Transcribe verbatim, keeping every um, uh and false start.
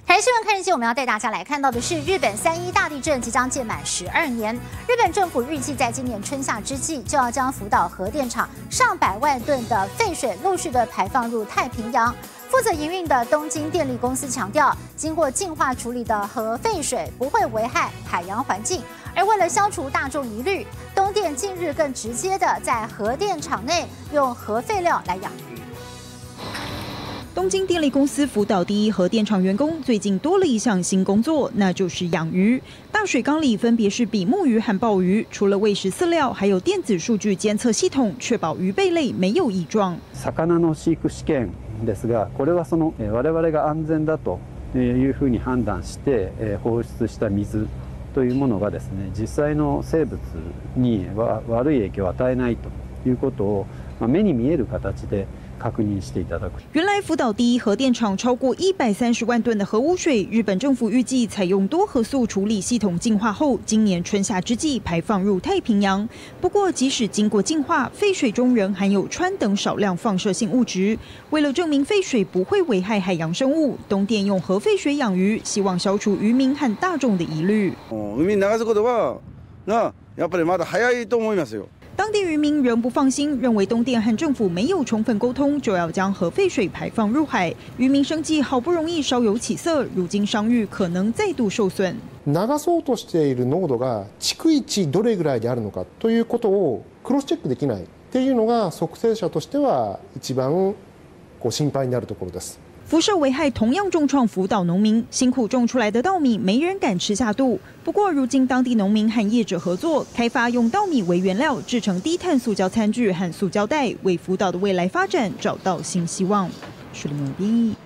台新闻看日记，我们要带大家来看到的是日本三一大地震即将届满十二年，日本政府预计在今年春夏之际，就要将福岛核电厂上百万吨的废水陆续的排放入太平洋。负责营运的东京电力公司强调，经过净化处理的核废水不会危害海洋环境。而为了消除大众疑虑，东电近日更直接的在核电厂内用核废料来养鱼。 东京电力公司福岛第一核电厂员工最近多了一项新工作，那就是养鱼。大水缸里分别是比目鱼和鲍鱼，除了喂食饲料，还有电子数据监测系统，确保鱼贝类没有异状。 魚の飼育試験ですが、これはその我々が安全だというふうに判断して放出した水というものがですね、実際の生物に悪い影響を与えないということを目に見える形で。 原来福岛第一核电厂超过一百三十万吨的核污水，日本政府预计采用多核素处理系统净化后，今年春夏之际排放入太平洋。不过，即使经过净化，废水中仍含有氚等少量放射性物质。为了证明废水不会危害海洋生物，东电用核废水养鱼，希望消除渔民和大众的疑虑。 海に流すことは、なやっぱりまだ早いと思いますよ。 当地渔民仍不放心，认为东电和政府没有充分沟通，就要将核废水排放入海。渔民生计好不容易稍有起色，如今商誉可能再度受损。 流そうとしている濃度が逐一どれぐらいであるのかということをクロスチェックできないっていうのが測定者としては一番こう心配になるところです。 辐射危害同样重创福岛农民，辛苦种出来的稻米没人敢吃下肚。不过，如今当地农民和业者合作，开发用稻米为原料制成低碳塑胶餐具和塑胶袋，为福岛的未来发展找到新希望。是林永斌。